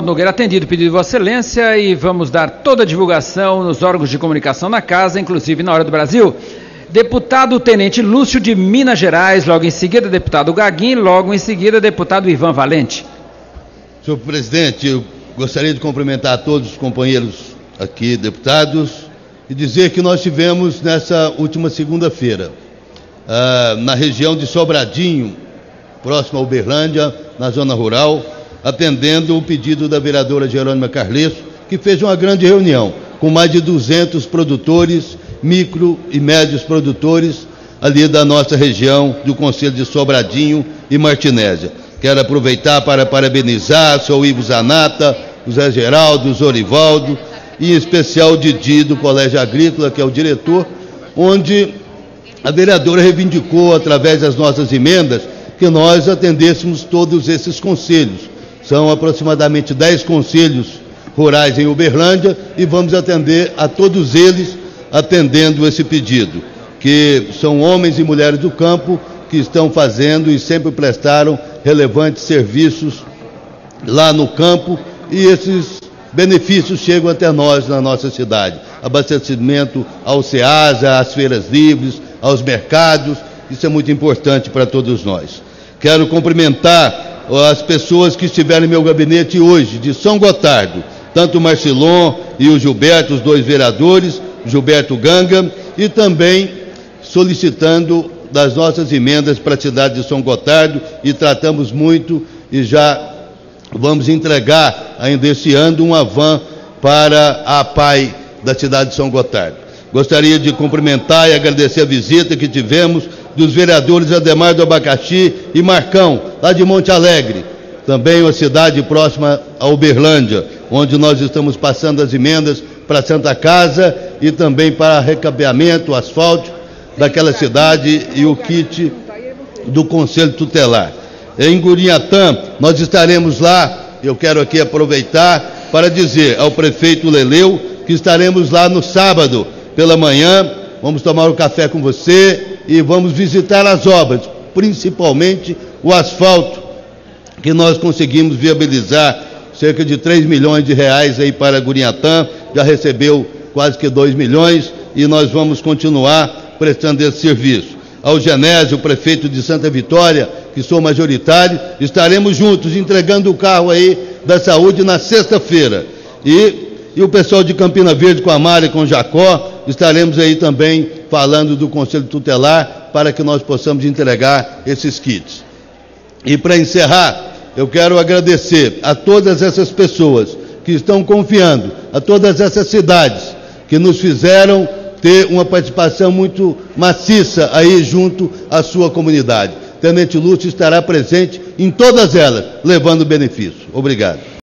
Ronaldo Nogueira, atendido o pedido de Vossa Excelência, e vamos dar toda a divulgação nos órgãos de comunicação na casa, inclusive na Hora do Brasil. Deputado Tenente Lúcio de Minas Gerais, logo em seguida deputado Gaguinho, logo em seguida deputado Ivan Valente. Senhor presidente, eu gostaria de cumprimentar a todos os companheiros aqui, deputados, e dizer que nós tivemos nessa última segunda-feira, na região de Sobradinho, próximo a Uberlândia, na zona rural, atendendo o pedido da vereadora Jerônima Carlesso, que fez uma grande reunião com mais de 200 produtores, micro e médios produtores, ali da nossa região, do Conselho de Sobradinho e Martinésia. Quero aproveitar para parabenizar o senhor Ivo Zanata, o Zé Geraldo, o Zorivaldo, e em especial o Didi, do Colégio Agrícola, que é o diretor, onde a vereadora reivindicou, através das nossas emendas, que nós atendêssemos todos esses conselhos. São aproximadamente 10 conselhos rurais em Uberlândia e vamos atender a todos eles, atendendo esse pedido, que são homens e mulheres do campo que estão fazendo e sempre prestaram relevantes serviços lá no campo, e esses benefícios chegam até nós na nossa cidade. Abastecimento ao SEASA, às feiras livres, aos mercados, isso é muito importante para todos nós. Quero cumprimentar as pessoas que estiveram em meu gabinete hoje, de São Gotardo, tanto o Marcilon e o Gilberto, os dois vereadores, Gilberto Ganga, e também solicitando das nossas emendas para a cidade de São Gotardo, e tratamos muito e já vamos entregar ainda esse ano uma van para a APAI da cidade de São Gotardo. Gostaria de cumprimentar e agradecer a visita que tivemos dos vereadores Ademar do Abacaxi e Marcão, lá de Monte Alegre, também uma cidade próxima a Uberlândia, onde nós estamos passando as emendas para a Santa Casa e também para recapeamento, asfalto daquela cidade e o kit do Conselho Tutelar. Em Gurinhatã, nós estaremos lá. Eu quero aqui aproveitar para dizer ao prefeito Leleu que estaremos lá no sábado pela manhã, vamos tomar um café com você e vamos visitar as obras, principalmente o asfalto, que nós conseguimos viabilizar cerca de 3 milhões de reais aí para Gurinhatã, já recebeu quase que 2 milhões e nós vamos continuar prestando esse serviço. Ao Genésio, o prefeito de Santa Vitória, que sou majoritário, estaremos juntos entregando o carro aí da saúde na sexta-feira. E o pessoal de Campina Verde com a Mara e com o Jacó, estaremos aí também falando do Conselho Tutelar para que nós possamos entregar esses kits. E para encerrar, eu quero agradecer a todas essas pessoas que estão confiando, a todas essas cidades que nos fizeram ter uma participação muito maciça aí junto à sua comunidade. Tenente Lúcio estará presente em todas elas, levando benefício. Obrigado.